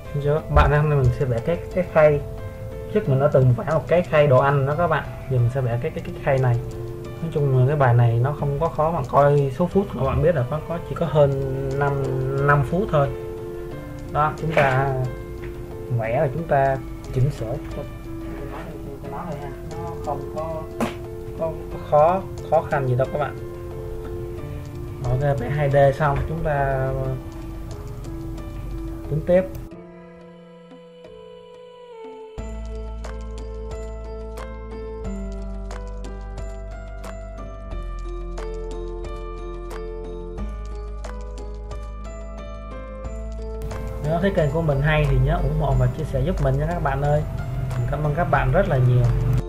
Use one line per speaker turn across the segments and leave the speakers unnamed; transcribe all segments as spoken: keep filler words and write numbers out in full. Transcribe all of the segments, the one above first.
Xin chào các bạn, hôm nay mình sẽ vẽ cái cái khay. Trước mình đã từng vẽ một cái khay đồ ăn đó các bạn. Giờ mình sẽ vẽ cái cái cái khay này. Nói chung là cái bài này nó không có khó, mà coi số phút các bạn biết là có có chỉ có hơn năm năm phút thôi. Đó, chúng ta vẽ rồi chúng ta chỉnh sửa cho nó thôi ha. Nó không có, có, có khó khó khăn gì đâu các bạn. Ok, vẽ hai D xong chúng ta tính tiếp. Nếu thấy kênh của mình hay thì nhớ ủng hộ và chia sẻ giúp mình nha các bạn ơi. Mình cảm ơn các bạn rất là nhiều.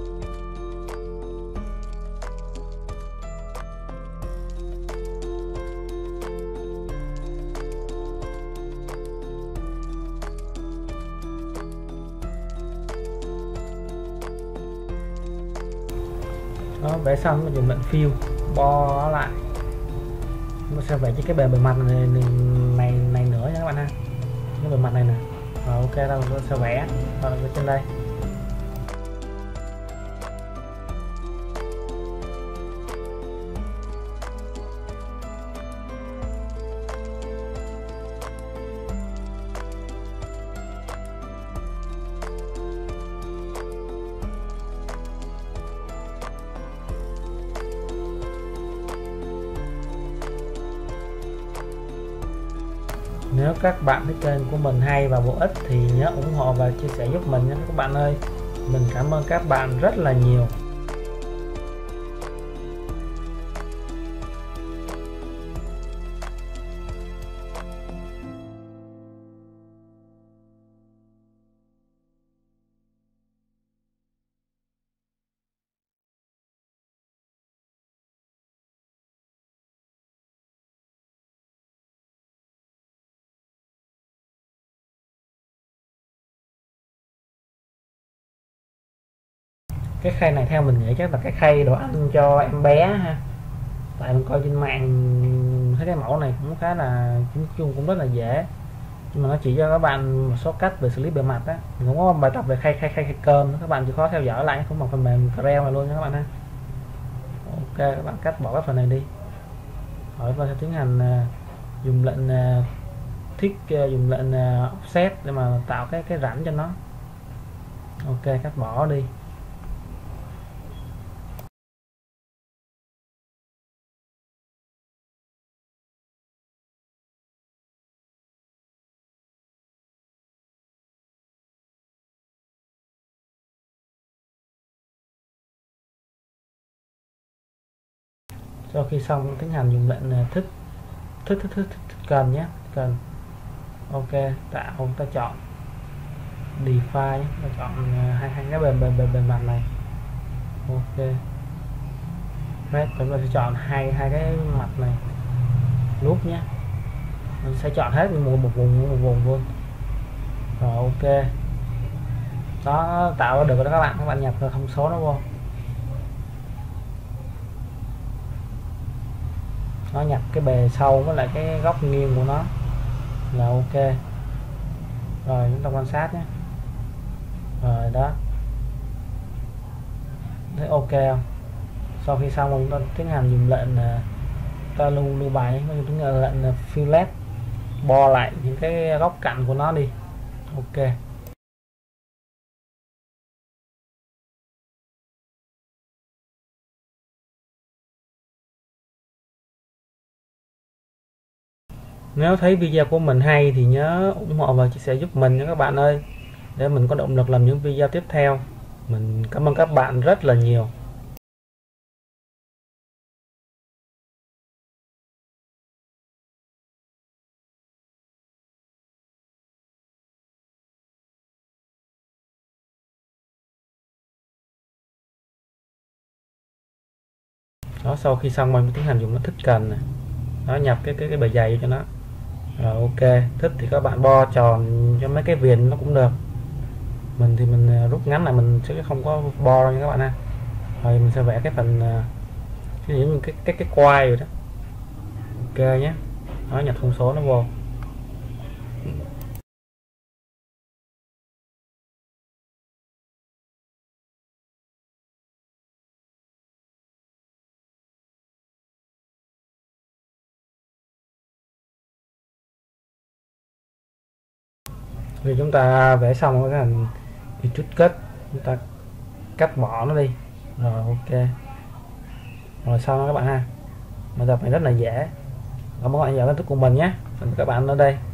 Đó, vẽ xong mình dùng lệnh fill bo lại. Mình sẽ vẽ cái bề bề mặt này, này này nữa nha các bạn ha. Cái bề mặt này nè. Rồi ok, tao sẽ vẽ rồi trên đây. Nếu các bạn thấy kênh của mình hay và bổ ích thì nhớ ủng hộ và chia sẻ giúp mình nhé các bạn ơi. Mình cảm ơn các bạn rất là nhiều. Cái khay này theo mình nghĩ chắc là cái khay đồ ăn cho em bé ha. Tại mình coi trên mạng thấy cái mẫu này cũng khá là chung chung cũng rất là dễ, nhưng mà nó chỉ cho các bạn một số cách về xử lý bề mặt á. Mình cũng có bài tập về khay khay khay, khay cơm, các bạn chỉ khó theo dõi lại cũng bằng phần mềm Corel này luôn nha các bạn ha. Ok, các bạn cắt bỏ cái phần này đi. Rồi và sẽ tiến hành uh, dùng lệnh uh, thiết uh, dùng lệnh uh, offset để mà tạo cái cái rãnh cho nó. Ok, cắt bỏ đi. Sau khi xong tiến hành dùng lệnh uh, thích thích thích thích, thích cần nhé, cần. Ok, tạo ta chọn define, ta chọn uh, hai hai cái bề bề bề, bề mặt này. Ok, chúng ta sẽ chọn hai hai cái mặt này nút nhé. Mình sẽ chọn hết một một vùng một vùng luôn. Rồi ok, đó, tạo được rồi đó các bạn. Các bạn nhập thông số nó vô, nó nhập cái bề sâu với lại cái góc nghiêng của nó là ok. Rồi chúng ta quan sát nhé. Rồi đó, thấy ok không? Sau khi xong chúng ta tiến hành dùng lệnh ta lưu lưu bài, chúng ta lệnh fillet bo lại những cái góc cạnh của nó đi. Ok, nếu thấy video của mình hay thì nhớ ủng hộ và chia sẻ giúp mình nha các bạn ơi, để mình có động lực làm những video tiếp theo. Mình cảm ơn các bạn rất là nhiều. Đó, sau khi xong mình tiến hành dùng nó thích cần này. Đó, nhập cái cái cái bề dày cho nó. Rồi ok, thích thì các bạn bo tròn cho mấy cái viền nó cũng được. Mình thì mình rút ngắn lại, mình sẽ không có bo đâu nha các bạn ha. Rồi mình sẽ vẽ cái phần cái cái cái cái quai rồi đó. Ok nhé. Đó, nhập thông số nó vô. Thì chúng ta vẽ xong cái hình chút kết, chúng ta cắt bỏ nó đi rồi. Ok, rồi xong đó các bạn ha. Mà tập này rất là dễ. Cảm ơn các bạn giờ tiếp tục cùng mình nhé. Mình các bạn ở đây.